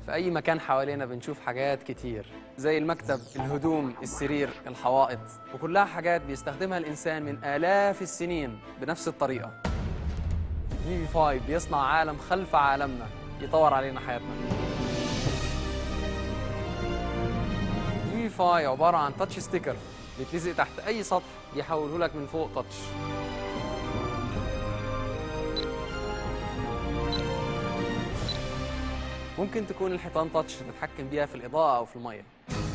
في أي مكان حوالينا بنشوف حاجات كتير زي المكتب، الهدوم، السرير، الحوائط، وكلها حاجات بيستخدمها الإنسان من آلاف السنين بنفس الطريقة. فيفيفاي بيصنع عالم خلف عالمنا يطور علينا حياتنا. فيفيفاي عبارة عن تاتش ستيكر بيتلزق تحت أي سطح بيحوله لك من فوق تاتش. ممكن تكون الحيطان تاتش تتحكم بيها في الإضاءة أو في المية.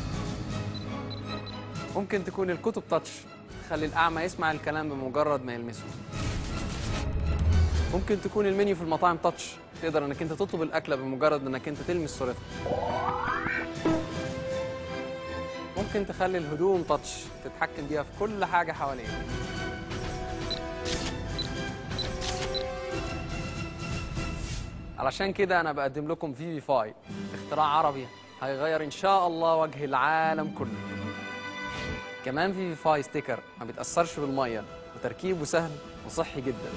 ممكن تكون الكتب تاتش تخلي الأعمى يسمع الكلام بمجرد ما يلمسه. ممكن تكون المنيو في المطاعم تاتش، تقدر انك انت تطلب الأكلة بمجرد انك انت تلمس صورتها. ممكن تخلي الهدوم تاتش تتحكم بيها في كل حاجة حواليك. علشان كده أنا بقدم لكم فيفيفاي، اختراع عربي هيغير إن شاء الله وجه العالم كله. كمان فيفيفاي ستيكر ما بيتأثرش بالمية وتركيبه سهل وصحي جدا.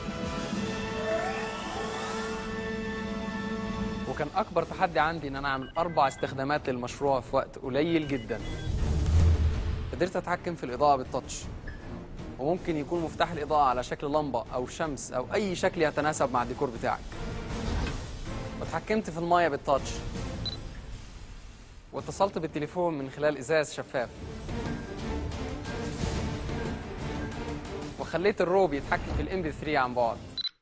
وكان أكبر تحدي عندي إن أنا أعمل 4 استخدامات للمشروع في وقت قليل جدا. قدرت أتحكم في الإضاءة بالتاتش، وممكن يكون مفتاح الإضاءة على شكل لمبة أو شمس أو أي شكل يتناسب مع الديكور بتاعك. واتحكمت في المية بالتاتش، واتصلت بالتليفون من خلال إزاز شفاف، وخليت الروب يتحكم في الام بي 3 عن بعد.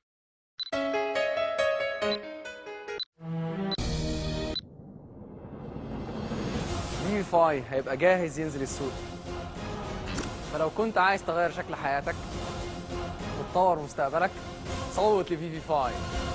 فيفيفاي هيبقى جاهز ينزل السوق. فلو كنت عايز تغير شكل حياتك وتطور مستقبلك، صوت لفيفيفاي.